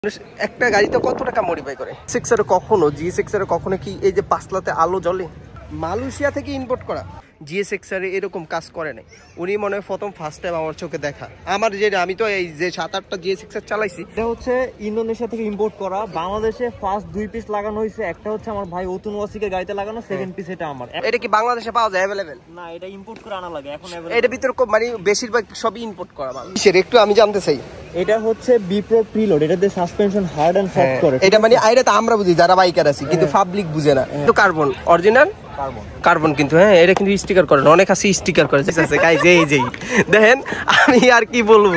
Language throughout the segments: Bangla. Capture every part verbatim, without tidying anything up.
একটা গাড়িতে কত টাকা মডিফাই করে সিক্স এর কখনো জি সিক্স এর কখনো কি এই যে পাঁচলাতে আলো জ্বলে? মালয়েশিয়া থেকে ইম্পোর্ট করা জি সিক্স এর এরকম কাজ করে নাই। উনি মনে হয় প্রথম ফার্স্ট টাইম আমার চোখে দেখা। আমার যে আমি তো এই যে সাত আটটা জি সিক্স এর চালাইছি, এটা হচ্ছে ইন্দোনেশিয়া থেকে ইম্পোর্ট করা। বাংলাদেশে ফার্স্ট দুই পিস লাগানো হয়েছে, একটা হচ্ছে আমার ভাই অতুন ওয়াসিকের গাড়িতে লাগানো, সেকেন্ড পিস এটা আমার। এটা কি বাংলাদেশে পাওয়া যায় অ্যাভেলেবেল? না, এটা ইম্পোর্ট করে আনা লাগে এখন। এটা ভিতরে মানে বেশিরভাগ সবই ইম্পোর্ট করা মাল। সেটা একটু আমি জানতে চাই। এটা হচ্ছে বিপ্রো প্রিলোড, এটাতে সাসপেনশন হার্ড এন্ড সফট করে। এটা মানে আইরা তো আমরা বুঝি যারা বাইকার আছি, কিন্তু পাবলিক বুঝে না। তো কার্বন অরিজিনাল কার্বন কার্বন কিন্তু হ্যাঁ, এটা কিন্তু স্টিকার করে না, অনেক আছে স্টিকার করে আছে গাইস। এই যেই দেখেন, আমি আর কি বলবো।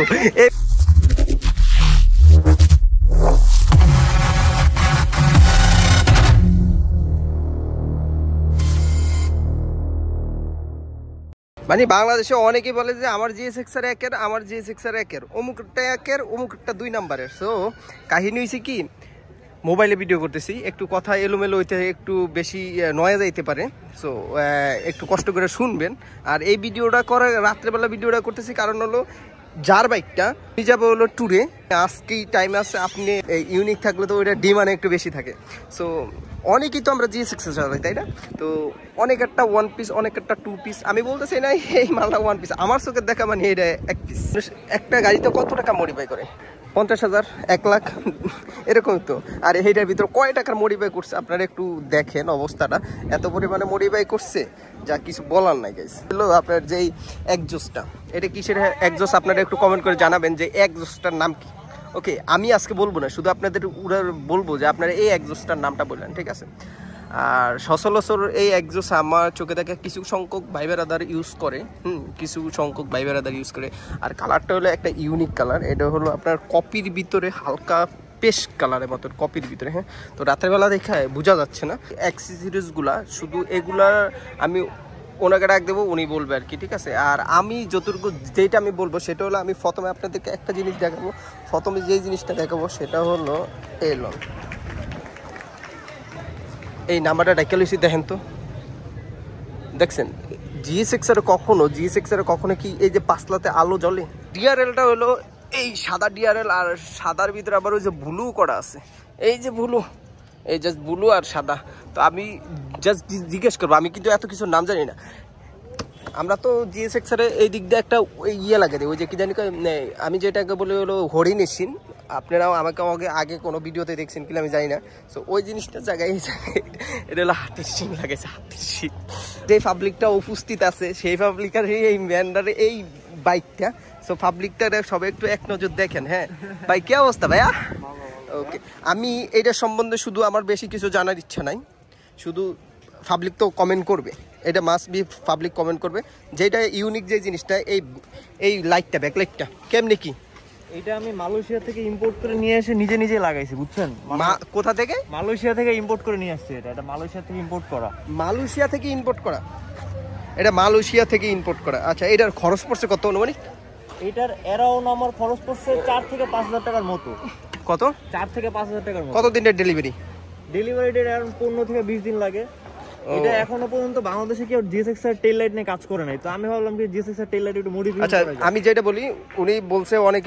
মানে বাংলাদেশে অনেকেই বলে যে আমার জি সিক্স আর একের, আমার জি সিক্স আর একের, অমুকটা একের অমুকটা দুই নাম্বারের। সো কাহিনী হয়েছে কি, মোবাইলে ভিডিও করতেছি, একটু কথা এলোমেলো হইতে একটু বেশি নয়া যাইতে পারে। সো একটু কষ্ট করে শুনবেন। আর এই ভিডিওটা করে রাত্রেবেলা ভিডিওটা করতেছি কারণ হলো যার বাইকটা যাবে হলো ট্যুরে, আজকেই টাইম আছে, আপনি ইউনিক থাকলে তো ওইটা ডিমান্ড একটু বেশি থাকে। সো অনেকেই তো আমরা জি সিক্স চালাই, তাই না? তো অনেক একটা ওয়ান পিস, অনেক একটা টু পিস। আমি বলতেছি না এই মালটা ওয়ান পিস, আমার চোখের দেখা মানে এটা এক পিস। একটা গাড়িতে কত টাকা মডিফাই করে? পঞ্চাশ হাজার, এক লাখ এরকম তো। আর এইটার ভিতরে কয় টাকার মডিফাই করছে আপনারা একটু দেখেন অবস্থাটা। এত পরিমাণে মডিফাই করছে যা কিছু বলার নাই গাইস। হলো আপনার যেই একজোসটা, এটা কিসের একজোস আপনারা একটু কমেন্ট করে জানাবেন যে একজোসটার নাম কি। ওকে, আমি আজকে বলবো না, শুধু আপনাদের উড়া বলবো যে আপনারা এই একজোসটার নামটা বললেন, ঠিক আছে? আর সচরাচর এই একজোস আমার চোখে দেখা কিছু সংখ্যক ভাই বেরাদার ইউজ করে, হুম কিছু সংখ্যক ভাই বেরাদার ইউজ করে। আর কালারটা হলো একটা ইউনিক কালার। এটা হলো আপনার কপির ভিতরে হালকা পেস্ট কালারের মতো, কপির ভিতরে। হ্যাঁ, তো রাতের বেলা দেখা বোঝা যাচ্ছে না। অ্যাক্সেসরিজগুলা শুধু এগুলার আমি ওনাকে ডাক দেবো, উনি বলবে আর কি, ঠিক আছে? আর আমি যতটুকু যেটা আমি বলবো সেটা হলো, আমি প্রথমে আপনাদেরকে একটা জিনিস দেখাবো। প্রথমে যেই জিনিসটা দেখাবো সেটা হলো এলো এই নাম্বারটা ডাইকা লইছি, দেখেন তো, দেখছেন? জি সিক্স এর কখনো জি সিক্স এর কখনো কি এই যে পাঁচলাতে আলো জ্বলে? ডিআরএলটা হলো এই সাদা ডিআরএল, আর সাদার ভিতরে আবার ওই যে ব্লু করা আছে, এই যে ব্লু, এই জাস্ট ব্লু আর সাদা। তো আমি জাস্ট জিজ্ঞেস করবো, আমি কিন্তু এত কিছু নাম জানি না। আমরা তো জি সিক্স এর এই দিক দিয়ে একটা ইয়ে লাগে দেয়, ওই যে কি জানি, আমি যেটাকে বলি হলো হরিণের সিন। আপনারাও আমাকে আগে আগে কোনো ভিডিওতে দেখছেন কিনা আমি জানি না। সো ওই জিনিসটা জায়গায় এটা হলো হাতির সিং লাগাইছে, হাতির সিং। যে পাবলিকটা উপস্থিত আছে সেই পাবলিকের এই ম্যান্ডারে এই বাইকটা। সো পাবলিকটা সবাই একটু এক নজর দেখেন। হ্যাঁ ভাই, কি অবস্থা ভাইয়া? ওকে, আমি এইটার সম্বন্ধে শুধু আমার বেশি কিছু জানার ইচ্ছা নাই, শুধু পাবলিক তো কমেন্ট করবে, এটা মাস্ট বি পাবলিক কমেন্ট করবে যেটা ইউনিক যে জিনিসটা, এই এই লাইটটা, ব্যাক লাইটটা কেমনে কি? এটা আমি মালয়েশিয়া থেকে ইম্পোর্ট করে নিয়ে এসে নিজে নিজে লাগাইছি, বুঝছেন? কোথা থেকে? মালয়েশিয়া থেকে ইম্পোর্ট করে নিয়ে আসছে। এটা এটা মালয়েশিয়া থেকে ইম্পোর্ট করা। মালয়েশিয়া থেকে ইম্পোর্ট করা? এটা মালয়েশিয়া থেকে ইম্পোর্ট করা। আচ্ছা, এটার খরচ পড়ছে কত অনুমানিক? এটার অ্যারাউন্ড আমার খরচ পড়ছে চার থেকে পাঁচ হাজার টাকার মতো। কত? চার থেকে পাঁচ হাজার টাকার মতো। কত দিনের ডেলিভারি? ডেলিভারি ডেট অ্যারাউন্ড পনেরো থেকে বিশ দিন লাগে। এটা এখনো পর্যন্ত বাংলাদেশে কেউ জি সিক্স এর টেল লাইট নিয়ে কাজ করে নাই, তো আমি ভাবলাম কি জি সিক্স এর টেল লাইট একটু মডিফাই। আচ্ছা, আমি যেটা বলি, উনি বলছে অনেকে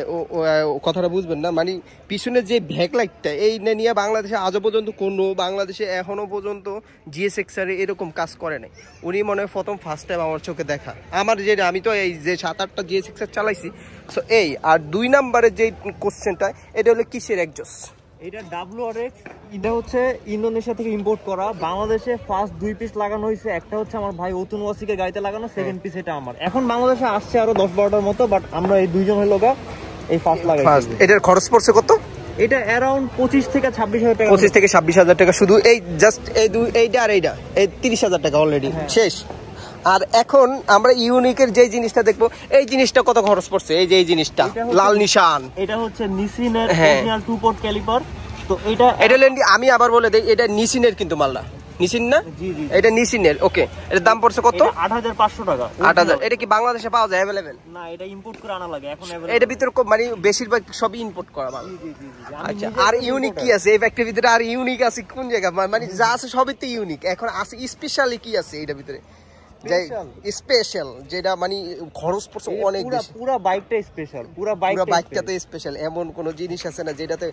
কথাটা বুঝবেন না, মানে পিছনে যে ব্যাক লাইটটা এই নিয়ে বাংলাদেশে আজও পর্যন্ত কোনো বাংলাদেশে এখনো পর্যন্ত জি সিক্স এর এরকম কাজ করে নাই। উনি মনে হয় প্রথম ফার্স্ট টাইম আমার চোখে দেখা। আমার যে আমি তো এই যে সাত আটটা জি সিক্স এর চালাইছি। সো এই আর দুই নাম্বারের যে কোশ্চেনটা, এটা হলো কিসের একজোস? এটা ডাব্লিউ আর এক্স। এটা হচ্ছে ইন্দোনেশিয়া থেকে ইম্পোর্ট করা। বাংলাদেশে ফার্স্ট দুই পিস লাগানো হয়েছে, একটা হচ্ছে আমার ভাই অতুন ওয়াসিকের গাড়িতে লাগানো, সেকেন্ড পিস এটা আমার। এখন বাংলাদেশে আসছে আরো দশ বারোটার মতো, বাট আমরা এই দুইজন হলো এই ফার্স্ট লাগাইছি। এটার খরচ পড়ছে কত? এটা অ্যারাউন্ড পঁচিশ থেকে ছাব্বিশ হাজার টাকা। পঁচিশ থেকে ছাব্বিশ হাজার টাকা শুধু এই জাস্ট এই দুই, এইটা আর এইটা, এই তিরিশ হাজার টাকা অলরেডি শেষ। আর এখন আমরা ইউনিকের যে জিনিসটা দেখবো, এই জিনিসটা কত খরচ পড়ছে? এই যে এই জিনিসটা লাল নিশান, এটা হচ্ছে নিসিনের অরিজিনাল টু পোর্ট ক্যালিপার। তো এটা এটা আমি আবার বলে দেই, এটা নিসিনের কিন্তু মালটা, নিসিন না? জি জি, এটা নিসিনের। ওকে, এটার দাম পড়ছে কত? আট হাজার পাঁচশো টাকা। আট হাজার। এটা কি বাংলাদেশে পাওয়া যায় অ্যাভেলেবেল? না, এটা ইম্পোর্ট করে আনা লাগে এখন। এটা ভিতরে মানে বেশিরভাগ সবই ইম্পোর্ট করা মাল। আচ্ছা, আর ইউনিক কি আছে এই ফ্যাক্টরির ভিতরে? আর ইউনিক আছে কোন জায়গা? মানে যা আছে সবই তো ইউনিক। এখন আছে স্পেশালি কি আছে এটার ভিতরে? স্পেশাল, যেটা মানে খরচ পড়ছে অনেক বেশি। পুরো বাইকটা স্পেশাল, পুরো পুরো বাইকটাতে স্পেশাল। এমন কোন জিনিস আছে না যেটাতে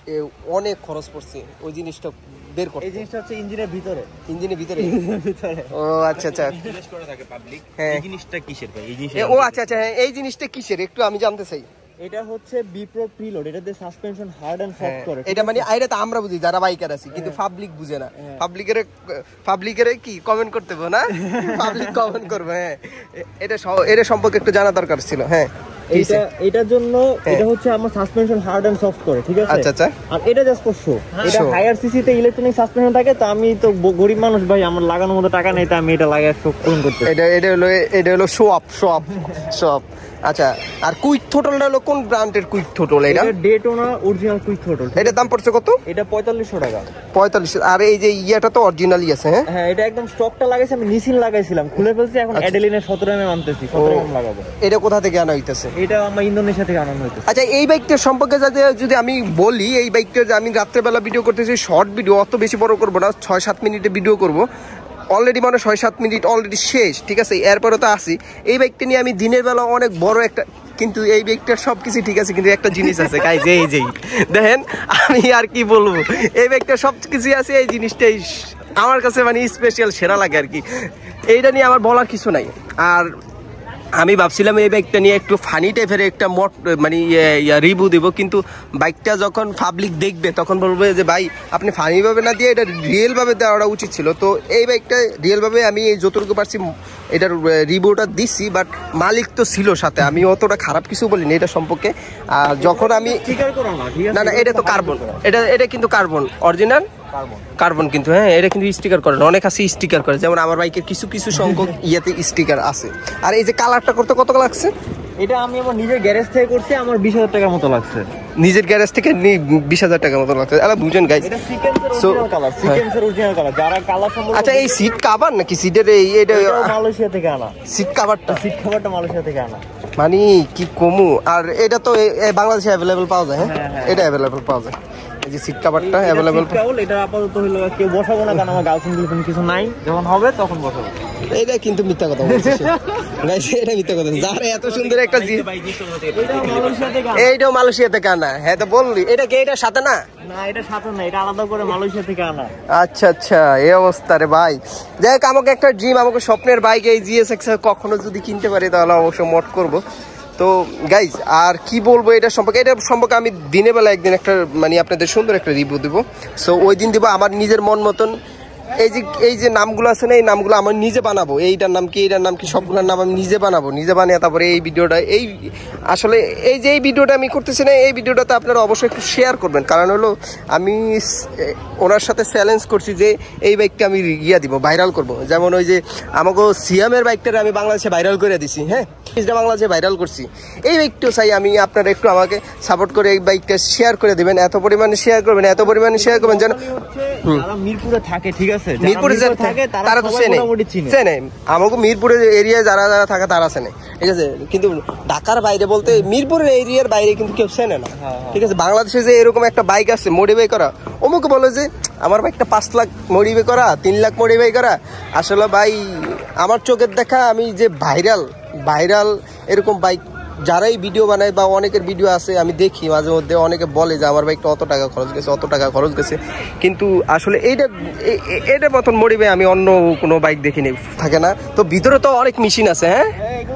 অনেক খরচ পড়ছে, ওই জিনিসটা বের করতে। এই জিনিসটা হচ্ছে ইঞ্জিনের ভিতরে, ইঞ্জিনের ভিতরে ভিতরে ও আচ্ছা আচ্ছা, জিজ্ঞেস করে থাকে পাবলিক হ্যাঁ এই জিনিসটা কিসের ভাই, এই জিনিসটা ও আচ্ছা আচ্ছা হ্যাঁ, এই জিনিসটা কিসের একটু আমি জানতে চাই। এটা হচ্ছে বিপ্রো প্রিলোড, এটাতে সাসপেনশন হার্ড এন্ড সফট করে। এটা মানে আইরা তো আমরা বুঝি যারা বাইকার আছি, কিন্তু পাবলিক বুঝে না। পাবলিকের পাবলিকের কি কমেন্ট করতে হবে না, পাবলিক কমেন্ট করবে। হ্যাঁ এটা এটা সম্পর্কে একটু জানা দরকার ছিল। হ্যাঁ এইটা এটার জন্য এটা হচ্ছে আমার সাসপেনশন হার্ড এন্ড সফট করে, ঠিক আছে? আচ্ছা আচ্ছা। আর এটা জাস্ট ফর শো, এটা হায়ার সিসি তে ইলেকট্রনিক সাসপেনশন থাকে, তো আমি তো গরিব মানুষ ভাই, আমার লাগানোর মতো টাকা নেই, তো আমি এটা লাগায় শো পূরণ করতে। এটা এটা হলো এটা হলো show up show up show up. আচ্ছা, আর কুইক থ্রোটলটা হলো কোন ব্র্যান্ডের কুইক থ্রোটল? এটা ডেটোনা অরিজিনাল কুইক থ্রোটল। এটার দাম পড়ছে কত? এটা পঁয়তাল্লিশশো টাকা। পঁয়তাল্লিশ। আর এই যে ইয়াটা তো অরিজিনালই আছে। হ্যাঁ হ্যাঁ, এটা একদম স্টকটা লাগাইছি আমি, নিসিন লাগাইছিলাম, খুলে ফেলছি, এখন অ্যাডেলিনের সতেরো এম এম আনতেছি, সতেরো এম এম লাগাবো। এটা কোথা থেকে আনা হইতেছে? এটা আমার ইন্দোনেশিয়া থেকে আনানো হইতেছে। আচ্ছা, এই বাইকটার সম্পর্কে যাতে যদি আমি বলি, এই বাইকটা আমি রাত্রেবেলা ভিডিও করতেছি, শর্ট ভিডিও, অত বেশি বড় করবো না, ছয় সাত মিনিটে ভিডিও করবো। অলরেডি মানে ছয় সাত মিনিট অলরেডি শেষ, ঠিক আছে? এরপরে তো আসি এই বাইকটা নিয়ে আমি দিনের বেলা অনেক বড় একটা, কিন্তু এই বাইকটার সব কিছু ঠিক আছে, কিন্তু একটা জিনিস আছে গাইজ, এই যেই দেখেন, আমি আর কি বলবো, এই বাইকটার সব কিছুই আছে, এই জিনিসটাই আমার কাছে মানে স্পেশাল সেরা লাগে আর কি। এইটা নিয়ে আমার বলার কিছু নাই। আর আমি ভাবছিলাম এই বাইকটা নিয়ে একটু ফানি টাইপের একটা মোট মানে রিভিউ দিব, কিন্তু বাইকটা যখন পাবলিক দেখবে তখন বলবে যে ভাই আপনি ফানিভাবে না দিয়ে এটা রিয়েলভাবে দেওয়াটা উচিত ছিল। তো এই বাইকটা রিয়েলভাবে আমি যতটুকু পারছি এটার রিভিউটা দিচ্ছি, বাট মালিক তো ছিল সাথে, আমি অতটা খারাপ কিছু বলিনি এটা সম্পর্কে। আর যখন আমি না না এটা তো কার্বন, এটা এটা কিন্তু কার্বন অরিজিনাল কার্বন, কিন্তু হ্যাঁ এটা কিন্তু স্টিকার করে না, অনেক আছে স্টিকার করে, যেমন আমার বাইকের কিছু কিছু সংখ্যক ইয়াতে স্টিকার আছে। আর এই যে কালারটা করতে কত লাগছে? এটা আমি আমার নিজের গ্যারেজ থেকে করছি, আমার বিশ হাজার টাকার মতো লাগছে। নিজের গ্যারেজ থেকে বিশ হাজার টাকার মতো লাগছে। আরে বুঝেন গাইস, এটা সিকোয়েন্সের অরিজিনাল কালার, সিকোয়েন্সের অরিজিনাল কালার, যারা কালার সম্বন্ধে। আচ্ছা, এই সিট কভার নাকি সিটের এই এটা মালয়েশিয়া থেকে আনা, সিট কভারটা সিট কভারটা মালয়েশিয়া থেকে আনা, মানে কি কমু। আর এটা তো বাংলাদেশে অ্যাভেলেবল পাওয়া যায়। হ্যাঁ এটা অ্যাভেলেবল পাওয়া যায়, এই যে সিট কভারটা অ্যাভেলেবল। এটা আপাতত হলো কেউ বসাবো না, কারণ আমার গার্লফ্রেন্ড কিছু নাই, যখন হবে তখন বসাবো। এটা কিন্তু মিথ্যা কথা বলছে গাইস, এটা মিথ্যা কথা। যার এত সুন্দর একটা এইটাও মালয়েশিয়া থেকে আনা। হ্যাঁ তো বললি, এটা কি এটার সাথে না? না এটা সাথে না, এটা আলাদা করে মালয়েশিয়া থেকে আনা। আচ্ছা আচ্ছা, এই অবস্থা রে ভাই। যাই হোক, আমাকে একটা ড্রিম, আমাকে স্বপ্নের বাইক এই জিএসএক্স কখনো যদি কিনতে পারি তাহলে অবশ্যই মোড করবো। তো গাইজ আর কি বলবো এটা সম্পর্কে, এটা সম্পর্কে আমি দিনের বেলা একদিন একটা মানে আপনাদের সুন্দর একটা রিভিউ দেবো। সো ওই দিন দিব আমার নিজের মন মতন। এই যে এই যে নামগুলো আছে না, এই নামগুলো আমার নিজে বানাবো, এইটার নাম কি এইটার নাম কি সবগুলোর নাম আমি নিজে বানাবো, নিজে বানিয়ে তারপরে এই ভিডিওটা, এই আসলে এই যে এই ভিডিওটা আমি করতেছি না, এই ভিডিওটাতে আপনারা অবশ্যই একটু শেয়ার করবেন। কারণ হলো আমি ওনার সাথে চ্যালেঞ্জ করছি যে এই বাইকটা আমি ইয়া দিব, ভাইরাল করব। যেমন ওই যে আমাকে সিয়ামের বাইকটা আমি বাংলাদেশে ভাইরাল করে দিছি, হ্যাঁ এটা বাংলাদেশে ভাইরাল করছি। এই বাইকটাও চাই আমি আপনারা একটু আমাকে সাপোর্ট করে এই বাইকটা শেয়ার করে দেবেন, এত পরিমাণে শেয়ার করবেন, এত পরিমাণে শেয়ার করবেন যেন মিরপুরে থাকে, ঠিক আছে? মিরপুরে যারা থাকে তারা তো চেনে চেনে আমাকে মিরপুরের এরিয়ায় যারা যারা থাকে তারা চেনে, ঠিক আছে? কিন্তু ঢাকার বাইরে বলতে মিরপুরের এরিয়ার বাইরে কিন্তু কেউ চেনে না, ঠিক আছে? বাংলাদেশে যে এরকম একটা বাইক আছে মডিফাই করা, অমুকে বলে যে আমার বাইকটা পাঁচ লাখ মডিফাই করা, তিন লাখ মডিফাই করা। আসলে ভাই আমার চোখের দেখা আমি যে ভাইরাল ভাইরাল এরকম বাইক যারাই ভিডিও বানায় বা অনেকের ভিডিও আছে আমি দেখি মাঝে মধ্যে, অনেকে বলে যে আমার বাইকটা অত টাকা খরচ গেছে অত টাকা খরচ গেছে, কিন্তু আসলে এইটা এটার মতন মডিফাই আমি অন্য কোনো বাইক দেখিনি, থাকে না। তো ভিতরে তো অনেক মেশিন আছে, হ্যাঁ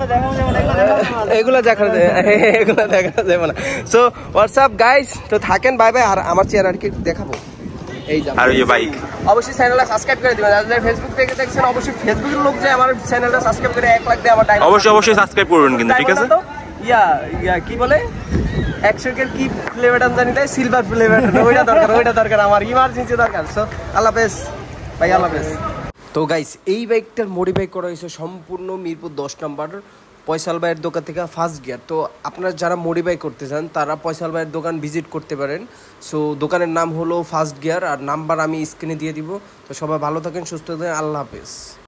এগুলো দেখা এগুলো দেখা যাবে না। সো হোয়াটসঅ্যাপ গাইস, তো থাকেন, বাই বাই। আর আমার চেয়ার আর কি দেখাবো, এই আর এই বাইক অবশ্যই চ্যানেলটা সাবস্ক্রাইব করে দিবেন। আর যারা ফেসবুক থেকে দেখছেন অবশ্যই ফেসবুকের লোক যে আমার চ্যানেলটা সাবস্ক্রাইব করে এক লাখ দিয়ে আমার ডায়মন্ড অবশ্যই অবশ্যই সাবস্ক্রাইব করবেন কিন্তু, ঠিক আছে? ইয়া ইয়া কি বলে একশোকের কি ফ্লেভারটা জানি তাই, সিলভার ফ্লেভারটা, ওইটা দরকার, ওইটা দরকার আমার ইমার্জেন্সি দরকার। সো আল্লাহ হাফেজ ভাই, আল্লাহ হাফেজ। তো গাইস এই বাইকটার মডিফাই করা হয়েছে সম্পূর্ণ মিরপুর দশ নম্বর পয়সাল ভাইয়ের দোকান থেকে ফার্স্ট গিয়ার। তো আপনারা যারা মডিফাই করতে চান তারা পয়সাল ভাইয়ের দোকান ভিজিট করতে পারেন। সো দোকানের নাম হলো ফার্স্ট গিয়ার, আর নাম্বার আমি স্ক্রিনে দিয়ে দিব। তো সবাই ভালো থাকেন, সুস্থ থাকেন, আল্লাহ হাফেজ।